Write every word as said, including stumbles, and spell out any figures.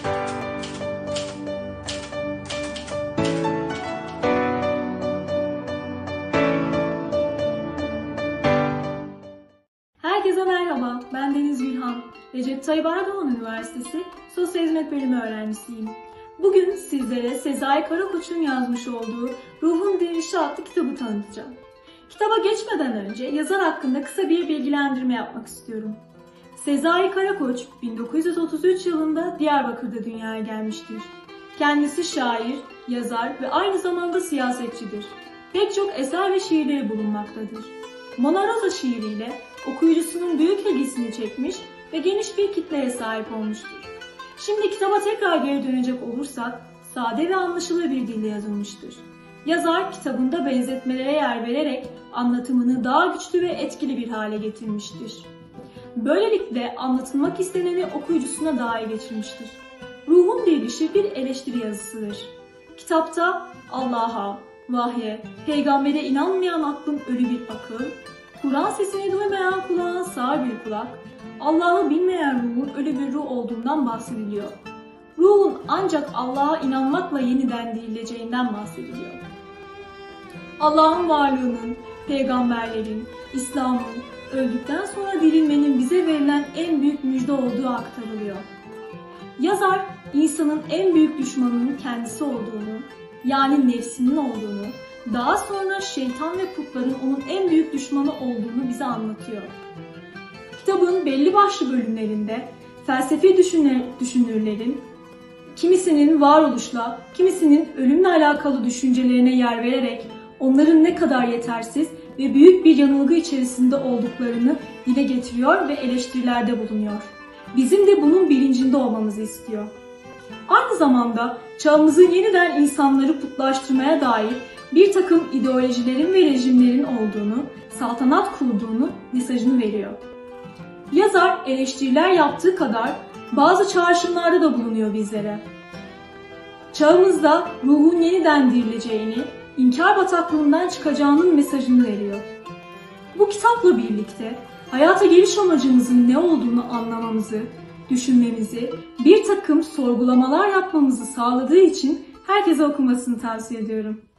Herkese merhaba, ben Deniz Gülhan. Recep Tayyip Erdoğan Üniversitesi Sosyal Hizmet Bölümü öğrencisiyim. Bugün sizlere Sezai Karakoç'un yazmış olduğu Ruhun Dirilişi adlı kitabı tanıtacağım. Kitaba geçmeden önce yazar hakkında kısa bir bilgilendirme yapmak istiyorum. Sezai Karakoç bin dokuz yüz otuz üç yılında Diyarbakır'da dünyaya gelmiştir. Kendisi şair, yazar ve aynı zamanda siyasetçidir. Pek çok eser ve şiirleri bulunmaktadır. Mona Rosa şiiriyle okuyucusunun büyük ilgisini çekmiş ve geniş bir kitleye sahip olmuştur. Şimdi kitaba tekrar geri dönecek olursak, sade ve anlaşılır bir dille yazılmıştır. Yazar kitabında benzetmelere yer vererek anlatımını daha güçlü ve etkili bir hale getirmiştir. Böylelikle anlatılmak isteneni okuyucusuna daha iyi geçirmiştir. Ruhun Dirilişi bir eleştiri yazısıdır. Kitapta Allah'a, vahye, peygambere inanmayan aklın ölü bir akıl, Kur'an sesini duymayan kulağın sağır bir kulak, Allah'ı bilmeyen ruhun ölü bir ruh olduğundan bahsediliyor. Ruhun ancak Allah'a inanmakla yeniden dirileceğinden bahsediliyor. Allah'ın varlığının, peygamberlerin, İslam'ın, öldükten sonra dirilmenin bize verilen en büyük müjde olduğu aktarılıyor. Yazar, insanın en büyük düşmanının kendisi olduğunu, yani nefsinin olduğunu, daha sonra şeytan ve putların onun en büyük düşmanı olduğunu bize anlatıyor. Kitabın belli başlı bölümlerinde felsefi düşünürlerin kimisinin varoluşla, kimisinin ölümle alakalı düşüncelerine yer vererek onların ne kadar yetersiz ve büyük bir yanılgı içerisinde olduklarını dile getiriyor ve eleştirilerde bulunuyor. Bizim de bunun bilincinde olmamızı istiyor. Aynı zamanda çağımızın yeniden insanları putlaştırmaya dair bir takım ideolojilerin ve rejimlerin olduğunu, saltanat kurduğunu mesajını veriyor. Yazar eleştiriler yaptığı kadar bazı çağrışımlarda da bulunuyor bizlere. Çağımızda ruhun yeniden dirileceğini, inkar bataklığından çıkacağının mesajını veriyor. Bu kitapla birlikte hayata geliş amacımızın ne olduğunu anlamamızı, düşünmemizi, bir takım sorgulamalar yapmamızı sağladığı için herkese okumasını tavsiye ediyorum.